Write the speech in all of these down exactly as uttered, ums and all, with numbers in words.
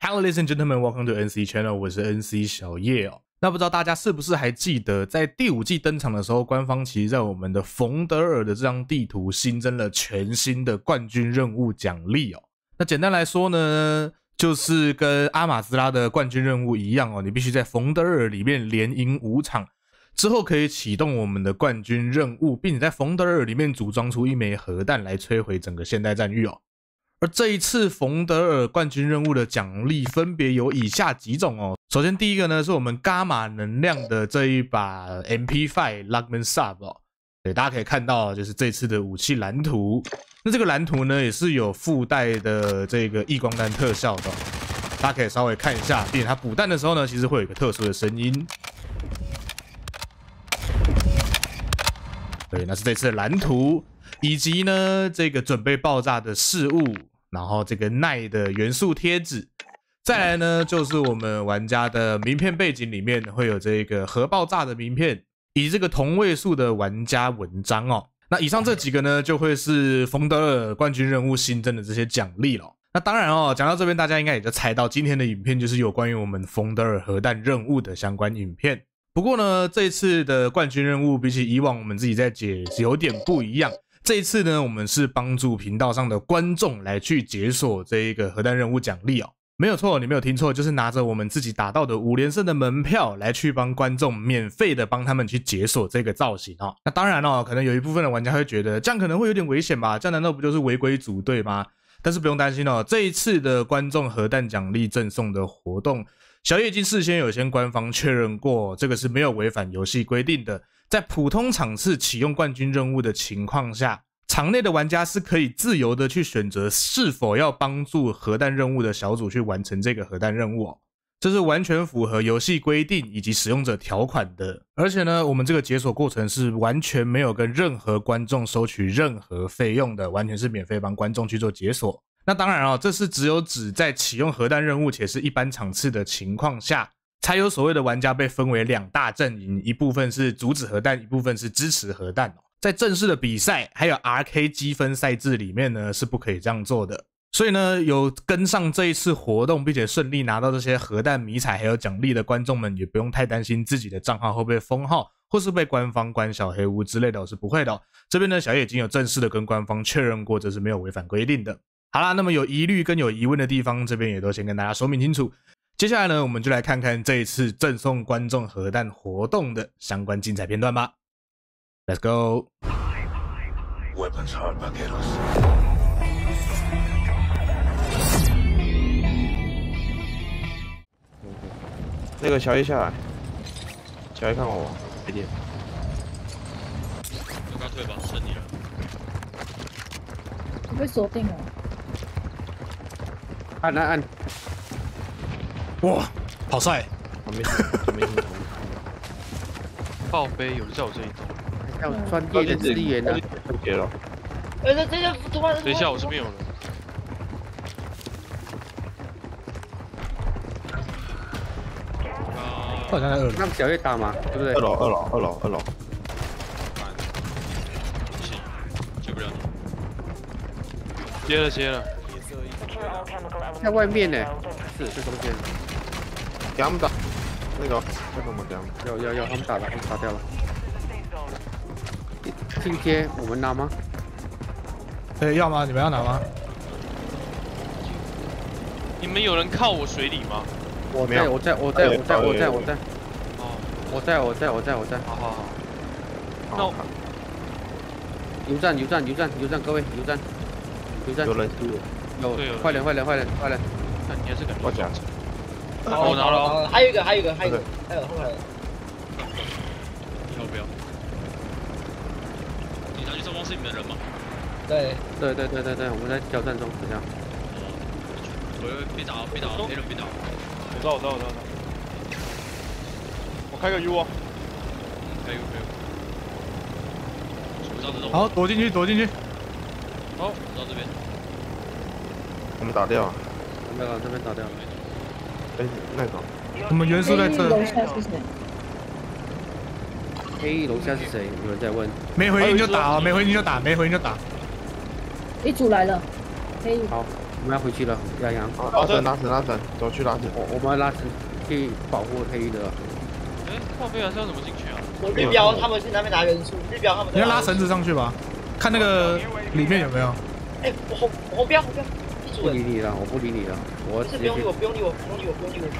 Hello, ladies and gentlemen, welcome to N C Channel， 我是 N C 小叶哦。那不知道大家是不是还记得，在第五季登场的时候，官方其实在我们的冯德尔的这张地图新增了全新的冠军任务奖励哦。那简单来说呢，就是跟阿玛兹拉的冠军任务一样哦，你必须在冯德尔里面连赢五场之后，可以启动我们的冠军任务，并且在冯德尔里面组装出一枚核弹来摧毁整个现代战域哦。而这一次冯德尔冠军任务的奖励分别有以下几种哦。首先第一个呢，是我们伽马能量的这一把 M P 五 Lugman Sub 哦，对，大家可以看到就是这次的武器蓝图。那这个蓝图呢，也是有附带的这个异光弹特效的、哦，大家可以稍微看一下，并且它补弹的时候呢，其实会有一个特殊的声音。对，那是这次的蓝图。以及呢，这个准备爆炸的事物，然后这个耐的元素贴纸，再来呢，就是我们玩家的名片背景里面会有这个核爆炸的名片，以及这个同位素的玩家文章哦。那以上这几个呢，就会是冯德尔冠军任务新增的这些奖励了。那当然哦，讲到这边，大家应该也就猜到，今天的影片就是有关于我们冯德尔核弹任务的相关影片。不过呢，这一次的冠军任务比起以往我们自己在解有点不一样。这一次呢，我们是帮助频道上的观众来去解锁这一个核弹任务奖励哦，没有错，你没有听错，就是拿着我们自己打到的五连胜的门票来去帮观众免费的帮他们去解锁这个造型哦。那当然哦，可能有一部分的玩家会觉得这样可能会有点危险吧，这样难道不就是违规组队吗？但是不用担心哦，这一次的观众核弹奖励赠送的活动，小叶已经事先有先官方确认过，这个是没有违反游戏规定的。在普通场次启用冠军任务的情况下，场内的玩家是可以自由的去选择是否要帮助核弹任务的小组去完成这个核弹任务哦，这是完全符合游戏规定以及使用者条款的。而且呢，我们这个解锁过程是完全没有跟任何观众收取任何费用的，完全是免费帮观众去做解锁。那当然哦，这是只有指在启用核弹任务且是一般场次的情况下，才有所谓的玩家被分为两大阵营，一部分是阻止核弹，一部分是支持核弹哦。在正式的比赛还有 R K 积分赛制里面呢，是不可以这样做的。所以呢，有跟上这一次活动并且顺利拿到这些核弹迷彩还有奖励的观众们，也不用太担心自己的账号会被封号或是被官方关小黑屋之类的，是不会的哦。这边呢，小叶已经有正式的跟官方确认过，这是没有违反规定的。好啦，那么有疑虑跟有疑问的地方，这边也都先跟大家说明清楚。接下来呢，我们就来看看这一次赠送观众核弹活动的相关精彩片段吧。Let's go. Weapons hard vaqueros. 那个小叶下来，小叶看我，快点。 就刚退吧，剩你了。 我被锁定了。 按按按。 哇，好帅！ 旁边，旁边。 爆杯，有人在我这里动。 要专业的资源呢？结了。 呃，这这这突然。 等一下，我这边有人。 好像在二楼。 让小叶打嘛，对不对？二楼，二楼，二楼，二楼。 不行，救不了你。接了，接了。 在外面呢，是在中间。给他们打，那个为什么这样？要要要，他们打了，他们打掉了。进阶我们拿吗？ 哎，要吗？你们要拿吗？ 你们有人靠我水里吗？ 我在，我在，我在，我在，我在，我在。 哦， 我在，我在，我在，我在。 好好好。那我油站，油站，油站，油站，各位，油站，油站。有人，有，快点，快点，快点，快点！ 看你还是敢我讲。 好，我拿了。 还有一个，还有一个，还有一个，还有后来。 要不要？你上去上方是你们的人吗？ 对， 对对对对对，我们在交战中，等下。 我被打，被打，没人被打。 我知道，我知道，我知道。我开个 U 啊。 可以，可以。我知道这种。 好，躲进去，躲进去。 好，到这边。 我们打掉。那个这边打掉。哎，那个。 我们元素在这。 楼下是谁？ 黑翼楼下是谁？有人在问。 没回应就打哦，没回应就打，没回应就打。 一组来了，黑翼。 好， 们要回去了，亚阳。 拉绳，拉绳，拉绳，走去拉绳。 我我们要拉绳去保护黑衣的。 哎，靠背啊，是要怎么进去啊？ 我绿标他们去那边拿元素，绿标他们。 你要拉绳子上去吧，看那个里面有没有。 哎，我红红标红标， 不理你了，我不理你了，我不是不用理我，不用理我，不用理我，不用理我。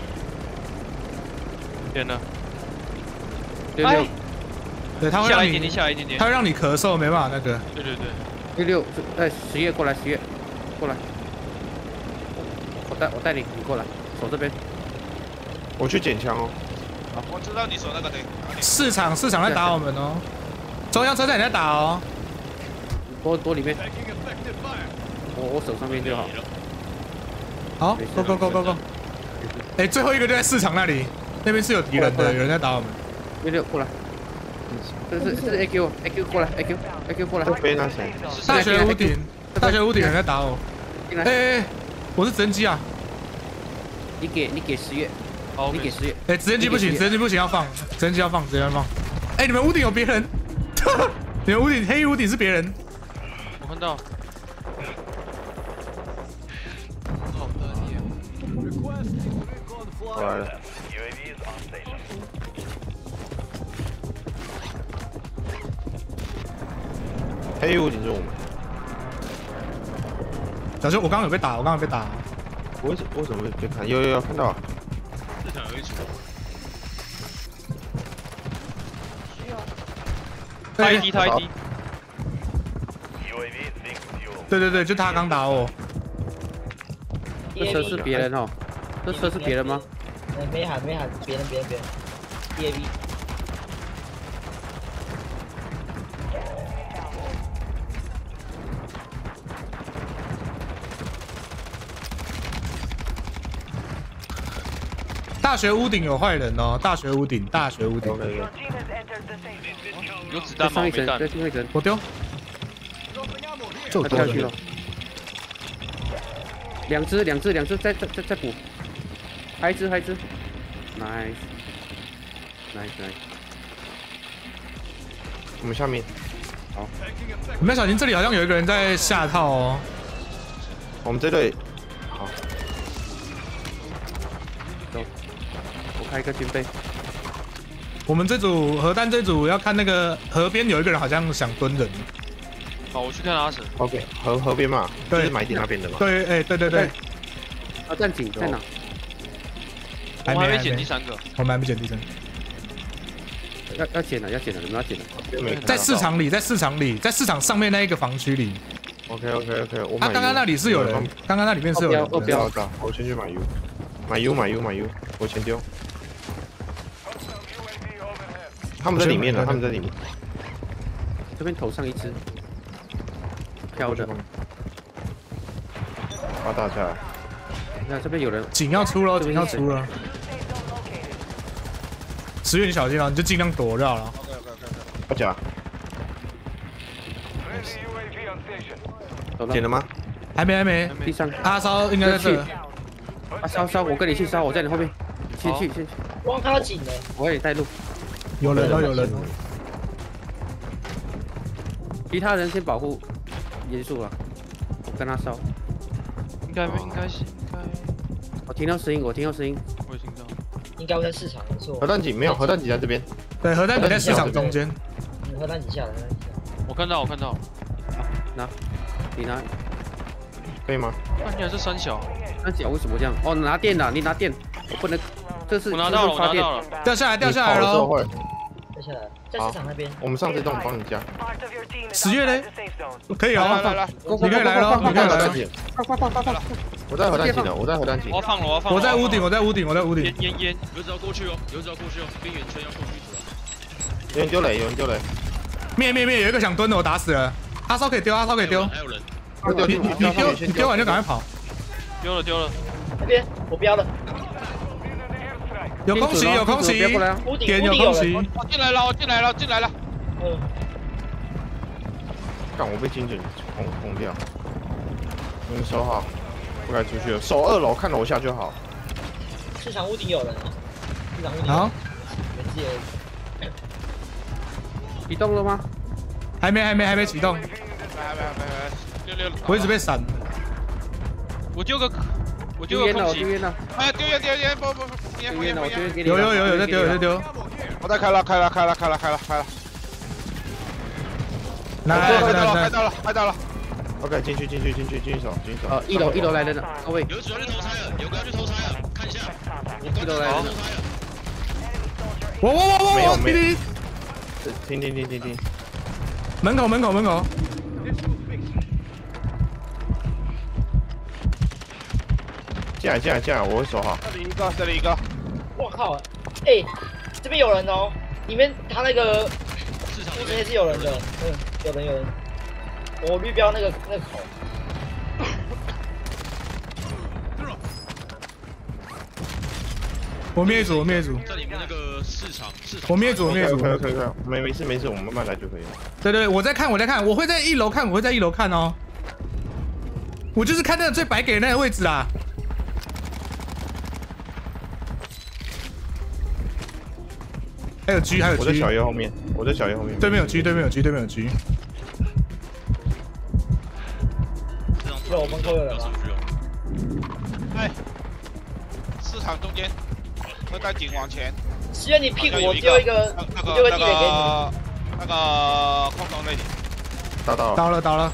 天哪！ 六六， 对，他会让你下来一点点， 他会让你咳嗽，没办法那个。 对对对。 六六，哎，十月过来，十月过来，我带我带你，你过来，守这边。 我去捡枪哦。 好，我知道你守那个对。 市场市场在打我们哦，中央车站也在打哦。 躲躲里面。我我手上面就好。 好 ，Go Go Go Go Go。哎，最后一个就在市场那里，那边是有敌人的，有人在打我们。 六六过来。这是这是 A Q A Q 过来 A Q A Q 过来。 飞那谁？ 大学屋顶，大学屋顶有人在打我。哎哎，我是直升机啊！ 你给你给十月，你给十月。 哎，直升机不行，直升机不行，要放，直升机要放，直升机要放。哎，你们屋顶有别人，你们屋顶黑屋顶是别人。 我看到。 我来了。黑屋顶是我们。 小兄，我刚刚有被打，我刚刚有被打。 为什为什么会被看？有有有看到。 市场有一组。他一滴，他一滴。 对对对，就他刚打我。 这车是别人哦，这车是别人吗？ 没喊没喊，别人别人别人 ，D A V。 大学屋顶有坏人哦，大学屋顶，大学屋顶。 有子弹吗？没弹。 我丢。 他跳下去了。两只，两只，两只，再再再再补。还一只，还一只。Nice。Nice nice。 我们下面。 好。 你们要小心，这里好像有一个人在下套哦。 我们这队。好。 走。我开一个军备。 我们这组核弹这组要看那个河边有一个人好像想蹲人。 好，我去看阿神。 OK， 河河边嘛， 对， 是买点那边的嘛。 对，哎，对对对。 啊，站井在哪？ 我们还没捡第三个。 我们还没捡第三个。 要要捡了，要捡了，你们要捡了。 在市场里，在市场里，在市场上面那一个房区里。 OK OK OK， 我他刚刚那里是有人，刚刚那里面是有人。 二标， 我先去买 U， 买 U 买 U 买 U， 我先丢。他们在里面呢，他们在里面。 这边头上一只。飘的， 把打下来。 那这边有人， 井要出了，井要出了。十月你小心啊，你就尽量躲掉了。 我夹。捡了吗？ 还没，还没。 地上。 阿烧应该在这。 阿烧烧，我跟你去烧，我在你后面。去去去。 光看到井了。 我也带路。 有人了，有人。 其他人先保护。结束了，我跟他烧。 应该应该是应该。 我听到声音，我听到声音。 我也听到。 应该会在市场，没错。 核弹井没有，核弹井在这边。 对，核弹井在市场中间。 核弹井下来，核弹井下来。 我看到，我看到。 拿，你拿。 可以吗？ 看起来是三小。 三小为什么这样？哦，拿电了，你拿电，我不能。这是我拿到了，我拿到了。 掉下来，掉下来了。 掉下来，在市场那边。 我们上这栋帮你加。 十月嘞？可以啊， 哦， 来来， 你可以来了，你可以来了。 放放放放放！ 我在核弹井了，我在核弹井。 我要放了，我要放。 我在屋顶，我在屋顶，我在屋顶。 烟烟烟，有人要过去哦，有人要过去哦，边缘圈要过去。 有人丢雷，有人丢雷。 灭灭灭！有一个想蹲的，我打死了。阿烧可以丢，阿烧可以丢。 还有人。 你你你丢，你丢完就赶快跑。 丢了丢了。 那边我标了。 有空袭，有空袭，点有空袭。 我进来了，我进来了，进来了。 嗯。 看我被精准轰轰掉。你们守好，不该出去了。守二楼，看楼下就好。 市场屋顶有人啊。市场屋顶。 好。 启动了吗？ 还没，还没，还没启动。 还没，还没，还没。六六。 我一直被闪。 我丢个，我丢丢烟了， 个空袭我丢。烟了， 哎，丢烟丢烟，不不不，烟丢烟了，我丢烟给你。 有有有有在丢有在。丢， 我在开了，开了，开了，开了，开了，开了。 来开来来来， 到了，开到了，开到了。OK， 进去，进去，进去，进去手，进去手。 呃，一楼一楼来人了，各位， 有主要去投胎了，有个要去投胎了，看一下。我一楼来人了。 我我我我我， 没有没有停停， 停停停停停。 门口门口门口， 进来进来进来，我会守好。 这里一个，这里一个。 我靠！哎，这边有人哦，里面他那个市场屋子内是有人的，嗯，有人有人。我绿标那个那个口。 我灭组我灭组， 在里面那个市场市场。 我灭组我灭组， 可以可以可以，没没事没事，我们慢慢来就可以了。 对对，我在看我在看，我会在一楼看，我会在一楼看哦。我就是看那个最白给的那个位置啦。还有 G 还有 G， 我在小叶后面，我在小叶后面。 对面有 G 对面有 G 对面有 G。 有门口有人吗？ 哎，市场中间，会带警往前。 希望你屁股我丢一个， 那我丢个个那地雷给你。 个那个空中那里。 打到了。 倒了倒了，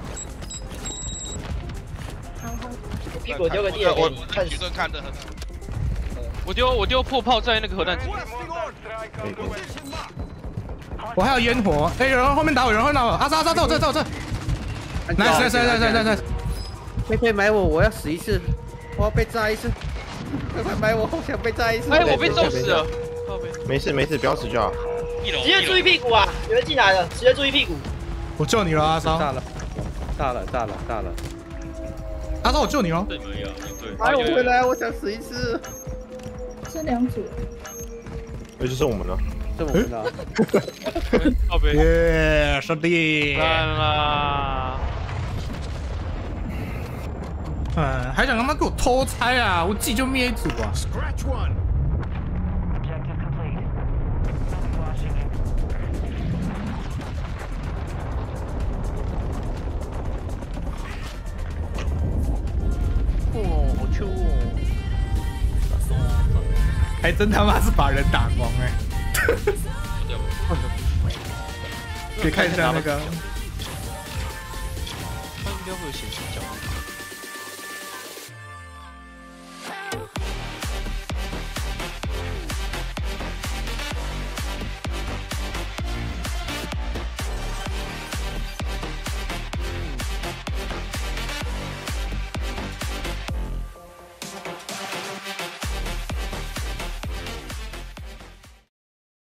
我屁股丢个地雷给我你，看举盾看得很。 我丢我丢破炮在那个核弹机。 可以可以。 我还有烟火。哎，有人后面打我，有人后面打我。阿莎阿莎，在我这在我这。nice nice nice nice nice。 佩佩买我，我要死一次，我要被炸一次。快快买我，我想被炸一次。 哎，我被揍死了。 没事没事，不要死就好。 一楼。 直接注意屁股啊！有人进来了，直接注意屁股。 我救你了，阿莎。 炸了，炸了，炸了，炸了。 阿莎，我救你了。 对门呀，对。 哎，我回来，我想死一次。 是两组。 那就是我们了。 这我们的。 靠背。 耶，兄弟。 干啦。 嗯，还想他妈给我偷拆啊！我自己就灭一组啊！ Scratch one. Objective complete. Watching it. 哦，好臭哦！ 还真他妈是把人打光哎、可以看一下那个。 他应该会有显示角。